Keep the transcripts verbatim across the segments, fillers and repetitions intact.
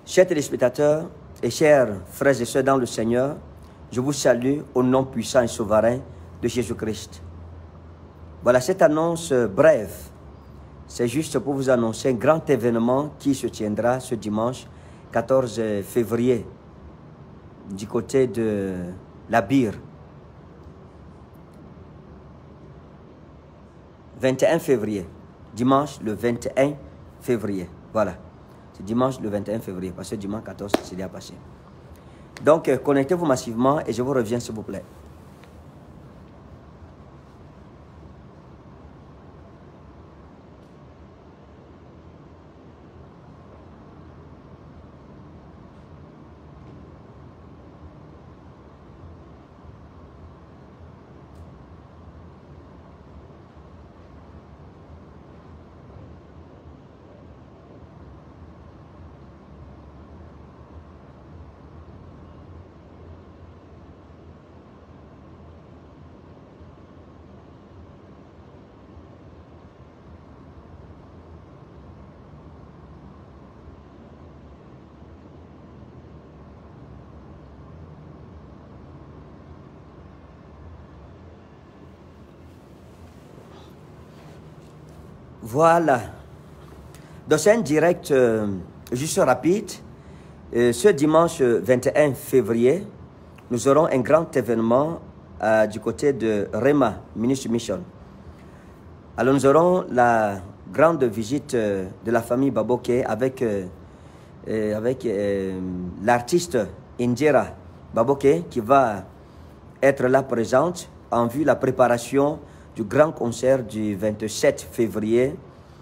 Chers téléspectateurs et chers frères et sœurs dans le Seigneur, je vous salue au nom puissant et souverain de Jésus-Christ. Voilà cette annonce brève. C'est juste pour vous annoncer un grand événement qui se tiendra ce dimanche quatorze février du côté de la Bire. vingt et un février. Dimanche le vingt et un février. Voilà. C'est dimanche le vingt et un février. Parce que dimanche quatorze, c'est déjà passé. Donc, euh, connectez-vous massivement et je vous reviens s'il vous plaît. Voilà. Donc c'est un direct euh, juste rapide. Euh, ce dimanche vingt et un février, nous aurons un grand événement euh, du côté de Rema Ministry Mission. Alors nous aurons la grande visite euh, de la famille Baboke avec, euh, euh, avec euh, l'artiste Indira Baboke qui va être là présente en vue de la préparation du grand concert du vingt-sept février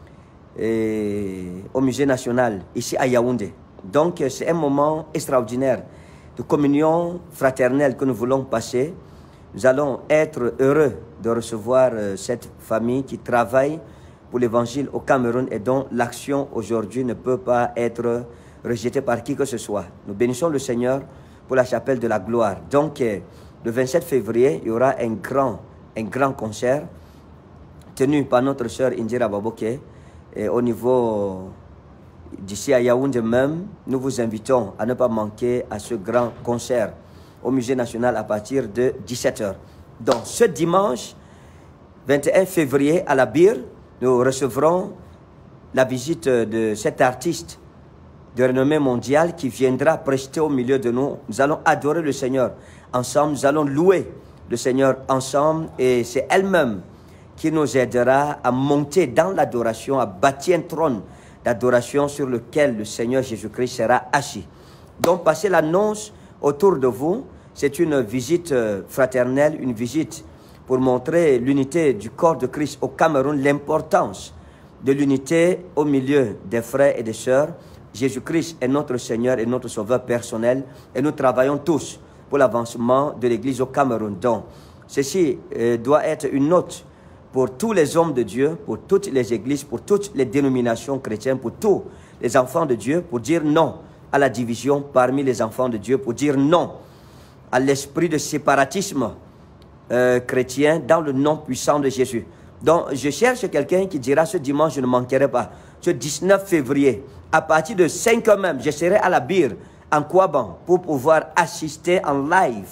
et au Musée national, ici à Yaoundé. Donc, c'est un moment extraordinaire de communion fraternelle que nous voulons passer. Nous allons être heureux de recevoir euh, cette famille qui travaille pour l'évangile au Cameroun et dont l'action aujourd'hui ne peut pas être rejetée par qui que ce soit. Nous bénissons le Seigneur pour la chapelle de la gloire. Donc, euh, le vingt-sept février, il y aura un grand un grand concert tenu par notre sœur Indira Baboke et au niveau d'ici à Yaoundé même, nous vous invitons à ne pas manquer à ce grand concert au Musée national à partir de dix-sept heures. Donc ce dimanche vingt et un février à la Bire, nous recevrons la visite de cet artiste de renommée mondiale qui viendra prester au milieu de nous. Nous allons adorer le Seigneur ensemble, nous allons louer le Seigneur ensemble et c'est elle-même qui nous aidera à monter dans l'adoration, à bâtir un trône d'adoration sur lequel le Seigneur Jésus-Christ sera assis. Donc, passez l'annonce autour de vous. C'est une visite fraternelle, une visite pour montrer l'unité du corps de Christ au Cameroun, l'importance de l'unité au milieu des frères et des sœurs. Jésus-Christ est notre Seigneur et notre Sauveur personnel et nous travaillons tous pour l'avancement de l'Église au Cameroun. Donc, ceci euh, doit être une note pour tous les hommes de Dieu, pour toutes les églises, pour toutes les dénominations chrétiennes, pour tous les enfants de Dieu, pour dire non à la division parmi les enfants de Dieu, pour dire non à l'esprit de séparatisme euh, chrétien dans le nom puissant de Jésus. Donc, je cherche quelqu'un qui dira ce dimanche, je ne manquerai pas. Ce dix-neuf février, à partir de cinq heures même, je serai à la Bire, en Kouaban, pour pouvoir assister en live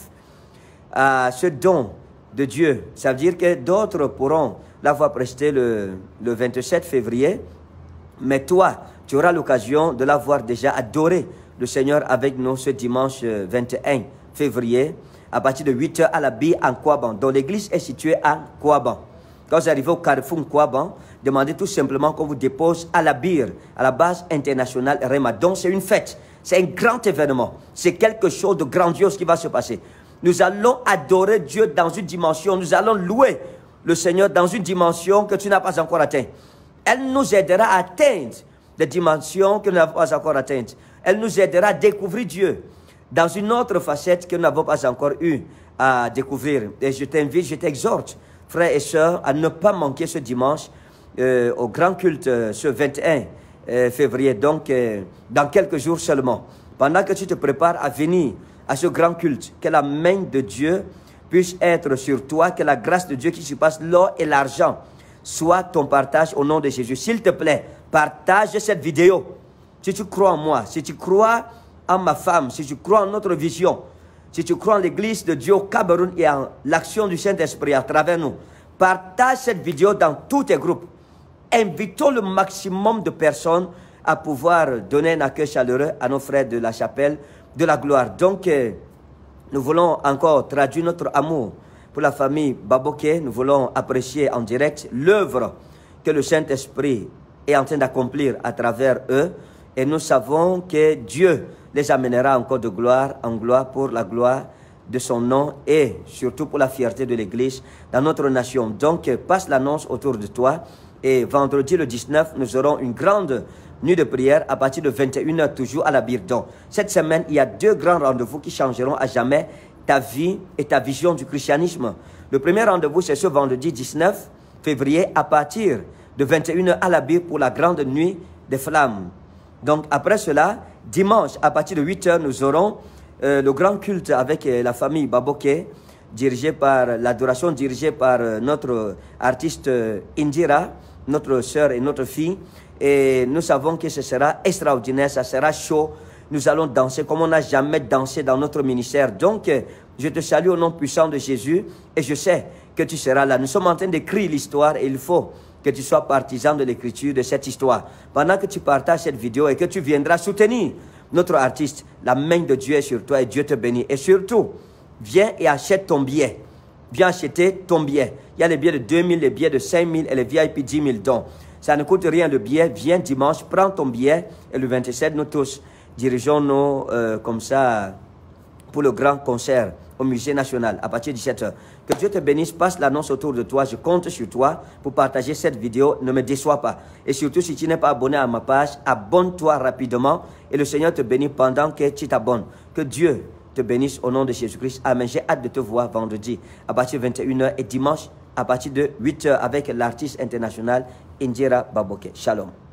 à ce don de Dieu. Ça veut dire que d'autres pourront l'avoir presté le, le vingt-sept février, mais toi, tu auras l'occasion de l'avoir déjà adoré le Seigneur avec nous ce dimanche vingt et un février, à partir de huit heures à la Bire en Kouaban. Donc l'église est située à Kouaban. Quand vous arrivez au Carrefour Kouaban, demandez tout simplement qu'on vous dépose à la Bire, à la base internationale Rema. Donc c'est une fête. C'est un grand événement. C'est quelque chose de grandiose qui va se passer. Nous allons adorer Dieu dans une dimension. Nous allons louer le Seigneur dans une dimension que tu n'as pas encore atteinte. Elle nous aidera à atteindre des dimensions que nous n'avons pas encore atteintes. Elle nous aidera à découvrir Dieu dans une autre facette que nous n'avons pas encore eu à découvrir. Et je t'invite, je t'exhorte, frères et sœurs, à ne pas manquer ce dimanche euh, au grand culte euh, ce vingt et un Euh, février, donc euh, dans quelques jours seulement. Pendant que tu te prépares à venir à ce grand culte, que la main de Dieu puisse être sur toi, que la grâce de Dieu qui surpasse l'or et l'argent soit ton partage au nom de Jésus. S'il te plaît, partage cette vidéo. si tu crois en moi, si tu crois en ma femme, si tu crois en notre vision, si tu crois en l'église de Dieu au Cameroun et en l'action du Saint-Esprit à travers nous, partage cette vidéo dans tous tes groupes. Invitons le maximum de personnes à pouvoir donner un accueil chaleureux à nos frères de la chapelle de la gloire. Donc, euh, nous voulons encore traduire notre amour pour la famille Baboké. Nous voulons apprécier en direct l'œuvre que le Saint-Esprit est en train d'accomplir à travers eux. Et nous savons que Dieu les amènera encore de gloire en gloire pour la gloire de son nom et surtout pour la fierté de l'Église dans notre nation. Donc, passe l'annonce autour de toi. Et vendredi le dix-neuf, nous aurons une grande nuit de prière à partir de vingt et une heures, toujours à la Birdon. Cette semaine, il y a deux grands rendez-vous qui changeront à jamais ta vie et ta vision du christianisme. Le premier rendez-vous, c'est ce vendredi dix-neuf février à partir de vingt et une heures à la Birdon pour la grande nuit des flammes. Donc, après cela, dimanche, à partir de huit heures, nous aurons euh, le grand culte avec euh, la famille Baboké, dirigé par l'adoration dirigée par euh, notre artiste euh, Indira, notre sœur et notre fille. Et nous savons que ce sera extraordinaire, ça sera chaud. Nous allons danser comme on n'a jamais dansé dans notre ministère. Donc, euh, je te salue au nom puissant de Jésus et je sais que tu seras là. Nous sommes en train d'écrire l'histoire et il faut que tu sois partisan de l'écriture de cette histoire. Pendant que tu partages cette vidéo et que tu viendras soutenir notre artiste, la main de Dieu est sur toi et Dieu te bénit. Et surtout, viens et achète ton billet. Viens acheter ton billet. Il y a les billets de deux mille, les billets de cinq mille et les V I P dix mille. Donc, ça ne coûte rien le billet. Viens dimanche, prends ton billet. Et le vingt-sept, nous tous dirigeons-nous euh, comme ça pour le grand concert au Musée National à partir de dix-sept heures. Que Dieu te bénisse, passe l'annonce autour de toi. Je compte sur toi pour partager cette vidéo. Ne me déçois pas. Et surtout, si tu n'es pas abonné à ma page, abonne-toi rapidement. Et le Seigneur te bénit pendant que tu t'abonnes. Que Dieu te bénisse au nom de Jésus-Christ. Amen. J'ai hâte de te voir vendredi à partir de vingt et une heures et dimanche à partir de huit heures avec l'artiste international Indira Baboké. Shalom.